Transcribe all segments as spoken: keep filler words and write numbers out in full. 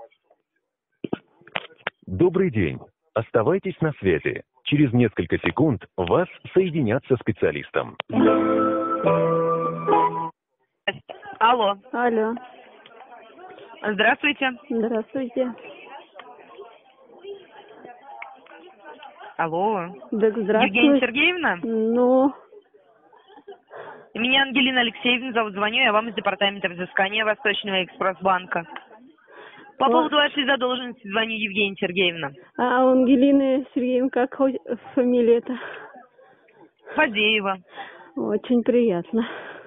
Добрый день. Оставайтесь на связи. Через несколько секунд вас соединят со специалистом. Алло. Алло. Здравствуйте. Здравствуйте. Алло. Так здравствуйте. Евгения Сергеевна? Ну, Меня Ангелина Алексеевна зовут. Звоню я вам из департамента взыскания Восточного экспресс-банка. По Вот. поводу вашей задолженности звоню, Евгения Сергеевна. а у Ангелины Сергеевны как хоть фамилия-то? Фадеева. Очень приятно.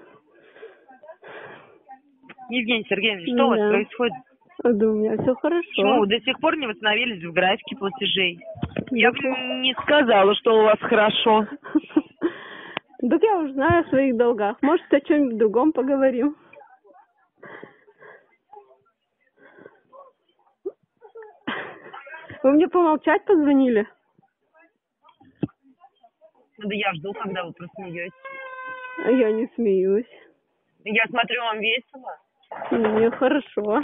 Евгения Сергеевна, что у вас Да. происходит? Да у меня все хорошо. Почему вы до сих пор не восстановились в графике платежей? Я бы Да. не сказала, что у вас хорошо. Так я уже знаю о своих долгах. Может, о чем-нибудь другом поговорим? Вы мне помолчать позвонили? Да я жду, когда вы просмеетесь. А я не смеюсь. Я смотрю, вам весело. Мне хорошо.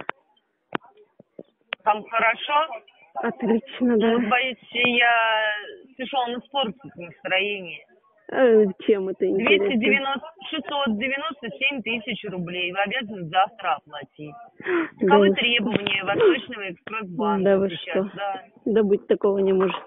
Там хорошо? Отлично, Ну, да. вот, боюсь, я спешу вам испортить настроение. Э, чем это двести интересно? девяносто, шестьсот девяносто семь тысяч рублей. Вы обязаны завтра оплатить. Да Таковы вы требования Восточного экспресс-банка Да вы сейчас, что? да. Да быть такого не может.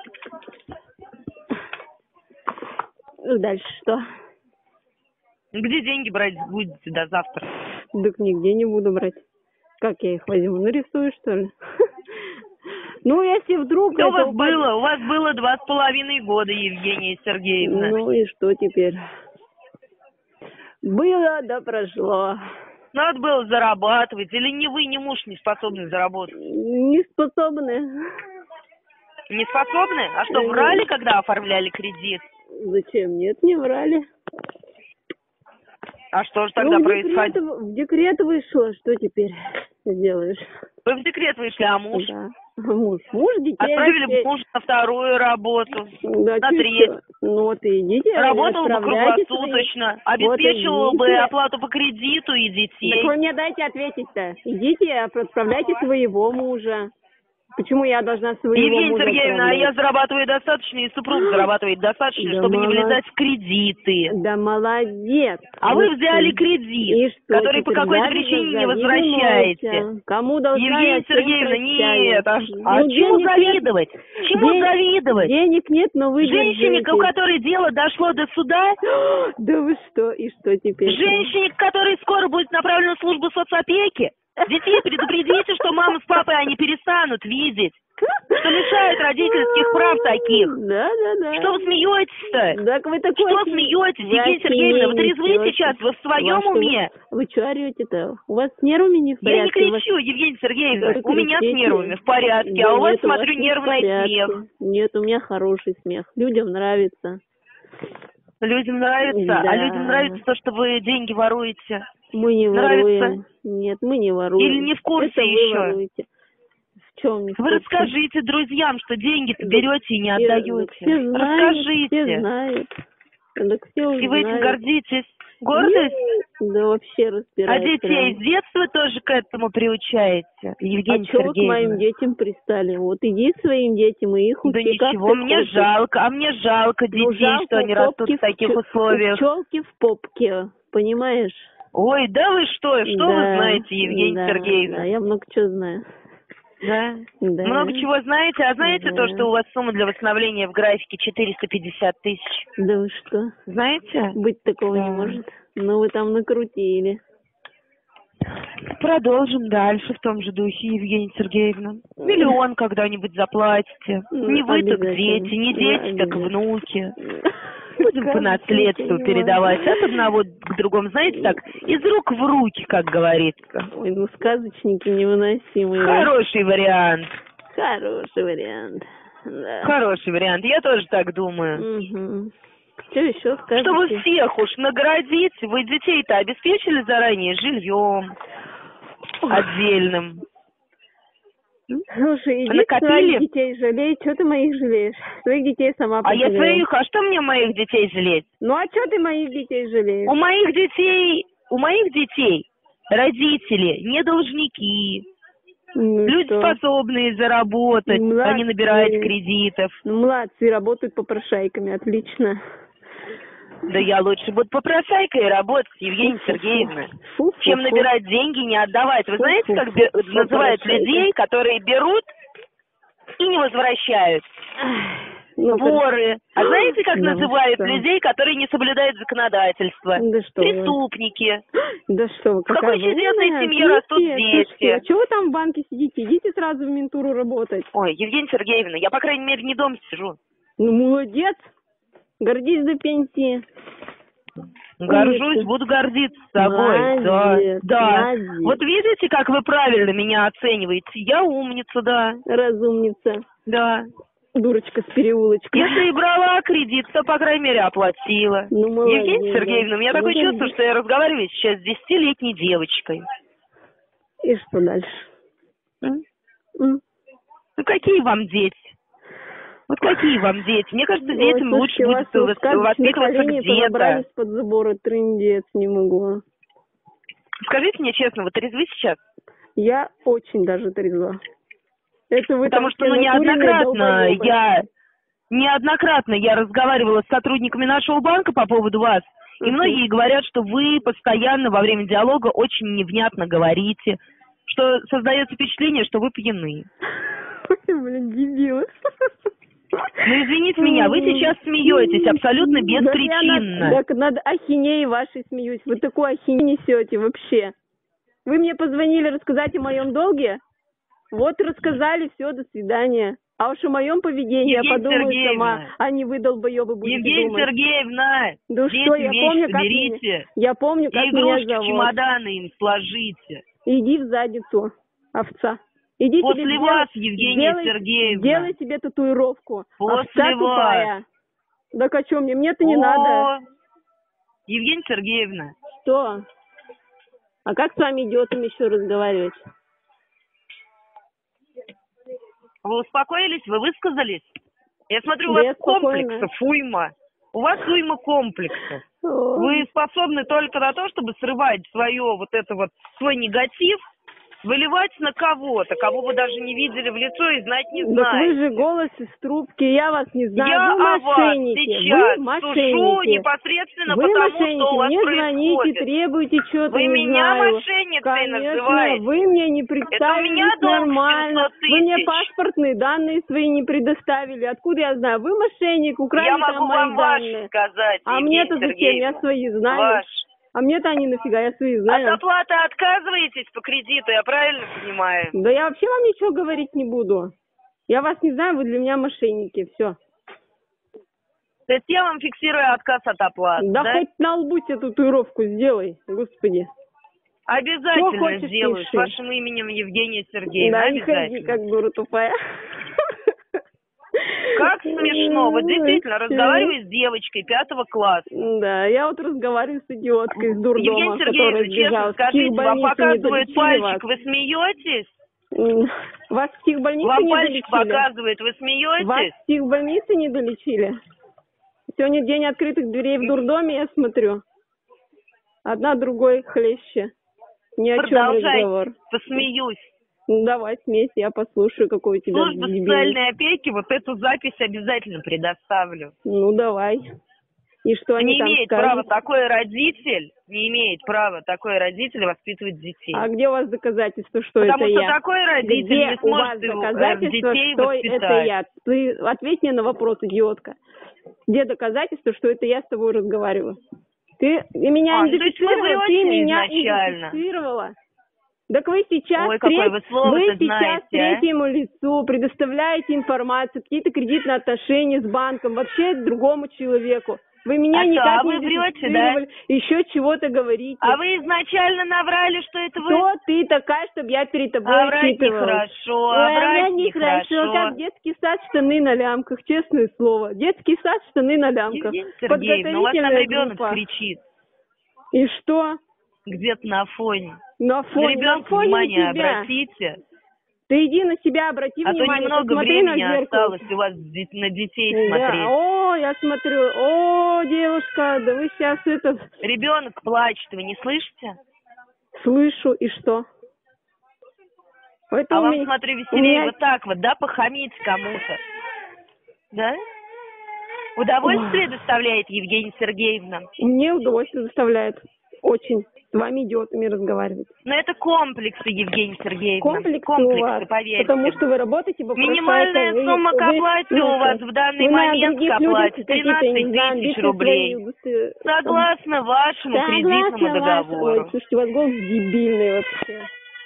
Ну, дальше что? Где деньги брать будете до завтра? Так нигде не буду брать. Как я их возьму? Нарисую, что ли? Ну, если вдруг... Что у это вас упадет- было? У вас было два с половиной года, Евгения Сергеевна. Ну и что теперь? Было, да прошло. Надо было зарабатывать. Или ни вы, ни муж не способны заработать? Не способны. Не способны? А что, Нет. врали, когда оформляли кредит? Зачем? Нет, не врали. А что же тогда Ну, в происходит? декрет, в декрет вышло, что теперь сделаешь? Вы в декрет вышли, а муж? Да. Муж. Муж, детей. Отправили детей. мужа на вторую работу, Да, на чё третью. всё? Ну вот и идите, Работал бы отправляйте круглосуточно, свои- обеспечивал Вот бы идите. оплату по кредиту и детей. Так вы мне дайте ответить-то. Идите, отправляйте своего мужа. Почему я должна своего Евгения мужа Сергеевна, а я отправлять? зарабатываю достаточно, и супруг зарабатывает достаточно, Да чтобы не молод- влезать в кредиты. Да молодец. А Ну вы что? взяли кредит, И что который по теперь? какой-то Взяли, причине не да, возвращаете. завидуйте. Кому должна, Евгения я всем Сергеевна, прощаю. нет, а, ш- а Ну, чему денег нет. завидовать? Чему Ден- завидовать? Денег нет, но вы Женщине, у держите. которой дело дошло до суда, Да вы что, и что теперь? женщине, к которой скоро будет направлена в службу соцопеки, детей предупредите, что мама с папой они перестанут видеть, что лишают родительских прав таких. Да, да, да. Что вы смеетесь-то? Так вы такой... Что осень- смеетесь, вы Евгения Сергеевна? Вы осенний трезвы несёте. сейчас? Вы в своем Во что вы- уме? Вы что орете-то? У вас с нервами не в Я не порядке? У вас- кричу, Евгения Сергеевна. Да У меня с кричите. нервами в порядке, Да а у вас, нет, смотрю, не в нервный порядке. смех. Нет, у меня хороший смех. Людям нравится. Людям нравится, Да. а людям нравится то, что вы деньги воруете. Мы не Нравится? воруем. Нет, мы не воруем. Или не в курсе Это вы еще? воруете. В чем не в Вы курсе? расскажите друзьям, что деньги-то Да берете и не все- отдаете. Все знают, Расскажите. все знают. Так все И вы этим знают. гордитесь. Гордость? Да вообще А разбирается. детей с детства тоже к этому приучаете, А Евгения чего вы к моим Сергеевна? детям пристали? Вот иди к своим детям и их Да учи, как ничего, ты мне хочешь. жалко, а мне жалко Ну, детей, жалко, что они у растут попки в таких пчё- условиях. У пчелки в попке, понимаешь? Ой, да вы что, что вы Да, знаете, Евгения да, Сергеевна? Да, я много чего знаю. Да? Да. Много чего знаете, а знаете Да. то, что у вас сумма для восстановления в графике четыреста пятьдесят тысяч? Да вы что? Знаете? Быть такого Да. не может. Ну вы там накрутили. Продолжим дальше в том же духе, Евгения Сергеевна. Миллион когда-нибудь заплатите. Ну, Не вы, так обязательно. дети, не Да, дети, так обязательно. внуки. Будем по Как наследству я не передавать могу. от одного к другому. Знаете, так, из рук в руки, как говорится. Ой, ну сказочники невыносимые. Хороший вариант. Хороший вариант. Да. Хороший вариант. Я тоже так думаю. Угу. Что еще скажете? Чтобы всех уж наградить, вы детей-то обеспечили заранее жильем отдельным. Слушай, иди Накопили? своих детей жалей. Что ты моих жалеешь? Своих детей сама А я пожалела. своих, а что мне моих детей жалеть? Ну а что ты моих детей жалеешь? У моих детей, у моих детей родители не должники. Ну Люди что? способные заработать, Молодцы. а не набирать кредитов. Ну, молодцы, работают попрошайками, отлично. Да я лучше буду попрошайкой работать, Евгения Фу-фу-фу. Сергеевна, Фу-фу-фу. чем набирать деньги и не отдавать. Вы знаете, как Фу-фу-фу. бе- называют Попрошайка. людей, которые берут и не возвращают? Ну, Воры. А знаете, как Ну, называют что? людей, которые не соблюдают законодательство? Да что вы. Преступники. Да что вы, В какой какая вы чудесной умная. семье растут Слушайте, слушайте, дети. а чего вы там в банке сидите? Идите сразу в ментуру работать. Ой, Евгения Сергеевна, я, по крайней мере, не дома сижу. Ну, молодец. Гордись до пенсии. Горжусь, Умница. буду гордиться собой. Молодец, Да, да. молодец. Вот видите, как вы правильно меня оцениваете? Я умница, да. Разумница. Да. Дурочка с переулочка. Если и брала кредит, то, по крайней мере, оплатила. Ну, молодец, Евгения Сергеевна, у меня да. такое Ну, чувство, гордись. что я разговариваю сейчас с десятилетней девочкой. И что дальше? М? М? Ну, какие вам дети? Вот какие вам дети? Мне кажется, детям Ой, лучше слушайте, будет вас в сказочных воспитываться оленей-то где-то. набрались под заборы, трындец, не могу. Скажите мне честно, вы трезвы сейчас? Я очень даже трезва. Это вы Потому там что, ну, все накуренные неоднократно долбоёбы. я... Неоднократно я разговаривала с сотрудниками нашего банка по поводу вас, и Мгм. многие говорят, что вы постоянно во время диалога очень невнятно говорите, что создается впечатление, что вы пьяны. Блин, дебилы. Ну, извините меня, вы сейчас смеетесь абсолютно беспричинно. Да я над, так над ахинеей вашей смеюсь. Вы такой ахинею несете вообще. Вы мне позвонили рассказать о моем долге? Вот рассказали, все, до свидания. А уж о моем поведении я Евгения подумаю Сергеевна. сама, а не вы, долбоебы, будете Евгения думать. Сергеевна, Да дети что, я вещи помню, как соберите, меня, я помню, как и меня игрушки в зовут. чемоданы им сложите. Иди в задницу, овца. Иди После себе вас, сделай- Евгения сделай- Сергеевна. Делай себе татуировку. После Овца вас. тупая. Да а чё мне? Мне-то не О, надо. Евгения Сергеевна, Что? А как с вами идиотами еще разговаривать? вы успокоились? Вы высказались? Я смотрю, у Да я вас спокойна. комплексов уйма. У вас уйма комплексов. О, Вы способны только на то, чтобы срывать свое вот это вот, свой негатив, выливать на кого-то, кого вы даже не видели в лицо и знать не Так вы знаете. же голос из трубки, я вас не знаю. Я вы о вас мошенники. сейчас Вы сушу мошенники. непосредственно Вы потому, мошенники. что у вас Мне звоните, происходит. требуйте что-то, Вы не меня знаю. мошенницей Конечно, называете. вы мне не Это у меня представились долг нормально. семьсот Вы мне тысяч. паспортные данные свои не предоставили. Откуда я знаю? Вы мошенник, украли Я там могу мои вам данные. ваши сказать, А Евгения мне-то зачем? Сергеевна. Я свои знаю. Ваш. А мне-то они нафига, я свои знаю. От оплаты отказываетесь по кредиту, я правильно понимаю? Да я вообще вам ничего говорить не буду. Я вас не знаю, вы для меня мошенники, все. То есть я вам фиксирую отказ от оплаты, Да, да? хоть на лбу себе татуировку сделай, господи. Чё Обязательно хочешь, сделаю. пиши. С вашим именем Евгения Сергеевна. Да, не ходи, Обязательно. как дура тупая. Как смешно. Вот действительно, разговариваю с девочкой пятого класса. Да, я вот разговариваю с идиоткой из дурдома, Евгения которая Сергеевна, честно сбежала. В скажите, вам психбольницу не показывают долечили пальчик, вас. вы смеетесь? М, Вас в психбольнице Вам не пальчик долечили? показывает, вы Вас смеетесь? в психбольнице не долечили? Сегодня день открытых дверей в дурдоме, я смотрю. Одна другой хлеще. Ни о чем Продолжайте, разговор. посмеюсь. Ну давай, смейся, я послушаю, какой у тебя Служба дебильный. социальной опеки вот эту запись обязательно предоставлю. Ну давай. И что они Не там имеет скажут? права такой родитель, не имеет права такой родитель воспитывать детей. А где у вас доказательства, что Потому это что я? такой родитель Где не у вас сможет его, э, доказательства, детей что воспитать. это я? Ты ответь мне на вопрос, идиотка. Где доказательства, что это я с тобой разговариваю? Ты меня А, ну, то есть вы идентифицировала, ты врете меня изначально. идентифицировала. Так вы сейчас, Ой, какое вы слово-то вы сейчас знаете, а? третьему лицу предоставляете информацию, какие-то кредитные отношения с банком, вообще другому человеку. Вы меня А что, никак а не вы врете, идентифицировали, еще чего-то говорите. А вы изначально наврали, что это вы? Кто ты такая, чтобы я перед тобой А врать отчитывалась? нехорошо, Ой, а а мне врать нехорошо, нехорошо. как детский сад, штаны на лямках, честное слово. Детский сад, штаны на лямках. Евгения Сергеевна, у вас там Подготовительная ребенок группа. кричит И что? где-то на фоне. На На фоне, на ребенка фоне внимание на тебя. обратите. Ты иди на себя, обрати А то внимание, немного посмотри на времени зеркало. осталось у вас де- на детей Да. смотреть. О, я смотрю. О, девушка, да вы сейчас это... Ребенок плачет, вы не слышите? Слышу, и что? Это А у вам, меня- смотрю, у веселее меня- вот так вот, да, похамить кому-то. Да? Удовольствие доставляет, Евгения Сергеевна? Мне удовольствие доставляет. Очень. С вами идиотами разговаривать. Но это комплексы, Евгения Сергеевна. Комплексы, у вас, поверьте. потому что вы работаете по Минимальная вы- сумма к вы- оплате ну, у вас в данный вы на момент к других людях оплате какие-то, я не знаю, тринадцать тысяч амбиции рублей. свои удосто- Согласно вашему кредитному Согласна ваш- договору. Ой, слушайте, у вас голос дебильный вообще.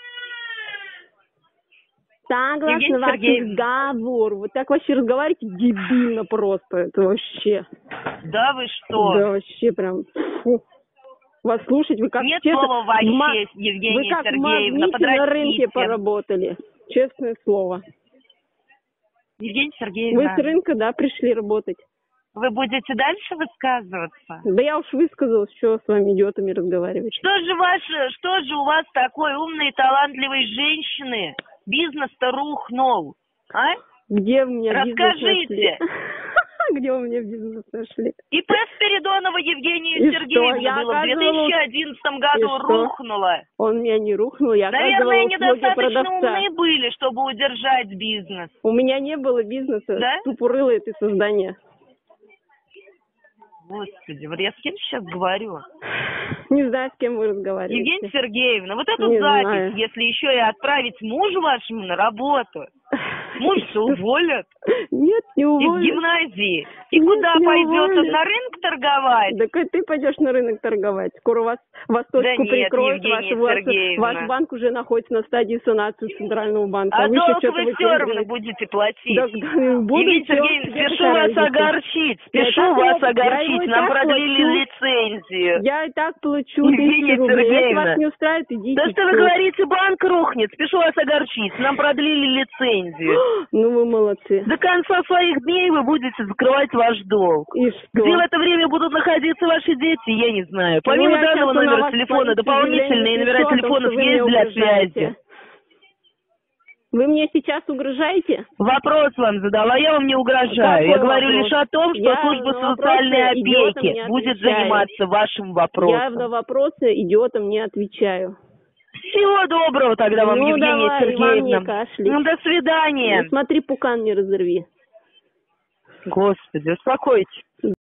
Согласно Евгения вашему Сергеевна. договору. Вот так вообще разговариваете дебильно просто. Это вообще. Да вы что? Да вообще прям. Фу. Вас слушать, вы как Нет честно, слова в ма- вообще, Евгения вы как в Сергеевна, магните на рынке подрастите. поработали. Честное слово. Евгения Вы Сергеевна, с рынка, да, пришли работать. вы будете дальше высказываться? Да я уж высказалась, что с вами идиотами разговаривать. Что же ваше, что же у вас такой умной и талантливой женщины? Бизнес-то рухнул, а? Где вы меня бизнес Расскажите. нашли? Где вы меня бизнес нашли? ИП Спиридонова Евгения И что, Сергеевна я было в две оказывала- тысячи одиннадцатом году И что? рухнуло. Он меня не рухнул, я Наверное, оказывала услуги недостаточно продавца. умные были, чтобы удержать бизнес. У меня не было бизнеса, Да? тупорылое ты создание. Господи, вот я с кем сейчас говорю? Не знаю, с кем вы разговариваете. Евгения Сергеевна, вот эту Не запись, знаю. если еще и отправить мужу вашему на работу, муж-то уволят Нет, не из уволят. гимназии. И Нет, куда не пойдет? уволят. Он на рынок торговать? Так и ты пойдешь на рынок торговать. Скоро вас, вас точку нет, прикроют. Евгения Ваш, Сергеевна. ваш банк уже находится на стадии санации Центрального банка. А вы еще долг что-то вы все равно выпендриваете. будете платить. Да, да, буду, Евгения всё, Сергеевна, тебе спешу какая вас разница? огорчить, Я и спешу так вас его- я его огорчить. и Нам так продлили плачу. лицензию. Я и так плачу Евгения тысячу рублей. Если Сергеевна. вас не устраивает, идите. Да что вы всё. говорите, банк рухнет, спешу вас огорчить. Нам продлили лицензию. Ну вы молодцы. До конца своих дней вы будете закрывать ваш долг. И что? Где в это время будут находиться ваши дети, я не знаю. Ну, Помимо я щас данного на номера вас телефона, полицию дополнительные заявление номера напишу о том, телефонов что вы есть мне для угрожаете. связи. Вы мне сейчас угрожаете? Вопрос вам задала, я вам не угрожаю. Какой я говорю вопрос? лишь о том, что Я служба на вопросы социальной идиотам опеки не будет отвечаю. заниматься вашим Я вопросом. на вопросы идиотам не отвечаю. Всего доброго тогда вам, Ну, Евгения давай, и вам не Сергеевна. кашлять. Ну, до свидания. Ну, смотри, пукан не разорви. Господи, успокойтесь.